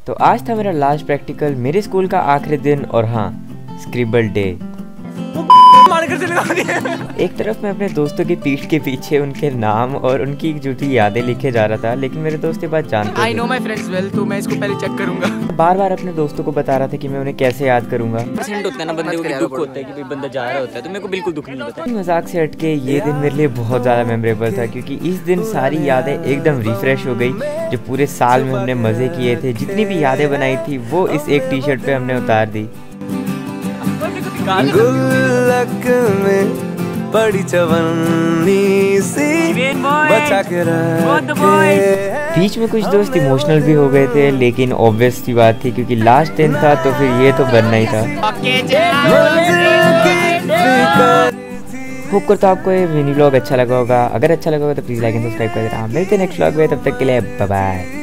तो आज था मेरा लास्ट प्रैक्टिकल, मेरे स्कूल का आखिरी दिन और हाँ, स्क्रिबल डे। एक तरफ मैं अपने दोस्तों की पीठ के पीछे उनके नाम और उनकी झूठी यादें लिखे जा रहा था, लेकिन मेरे दोस्त ये बात जानते I know my friends well, तो मैं इसको पहले चेक करूंगा। बार बार अपने दोस्तों को बता रहा था कि मैं उन्हें कैसे याद करूंगा। परसेंट होता है ना बंदे को दुख होता है कि बंदा जा रहा होता है, तो मेरे को बिल्कुल दुख नहीं होता। मजाक से हटके ये दिन मेरे लिए बहुत ज़्यादा मेमोरेबल था, क्योंकि इस दिन सारी यादें एकदम रिफ्रेश हो गई। जो पूरे साल में हमने मज़े किए थे, जितनी भी यादें बनाई थी, वो इस एक टी शर्ट पे हमने उतार दी। गुल्लक में बड़ी चवन्नी सी बचा के रखे। बीच में कुछ दोस्त इमोशनल भी हो गए थे, लेकिन ऑब्वियस सी बात थी क्योंकि लास्ट दिन था तो फिर ये तो बनना ही था। होप करता हूं आपको ये मिनी व्लॉग अच्छा लगा होगा। अगर अच्छा लगा होगा तो प्लीज़ लाइक एंड सब्सक्राइब कर देना। मिलते हैं नेक्स्ट व्लॉग में, तब तक के लिए बाय बाय।